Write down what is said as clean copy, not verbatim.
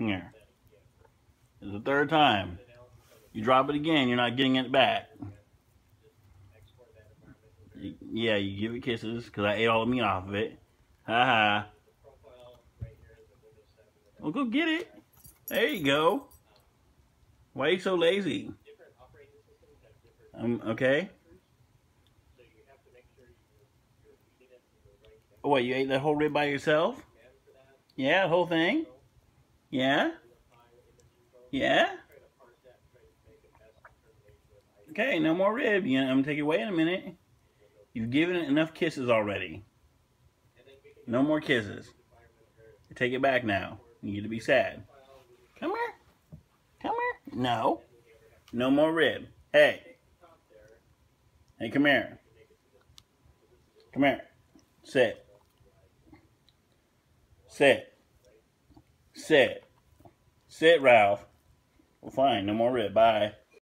Here. It's the third time. You drop it again, you're not getting it back. Yeah, you give it kisses, because I ate all the meat off of it. Ha ha. Well, go get it. There you go. Why are you so lazy? Okay. Oh, what, you ate that whole rib by yourself? Yeah, the whole thing? Yeah? Yeah? Okay, no more rib. I'm going to take it away in a minute. You've given it enough kisses already. No more kisses. Take it back now. You get to be sad. Come here. Come here. No. No more rib. Hey. Hey, come here. Come here. Sit. Sit. Sit. Sit, Ralph. Well, fine. No more rib. Bye.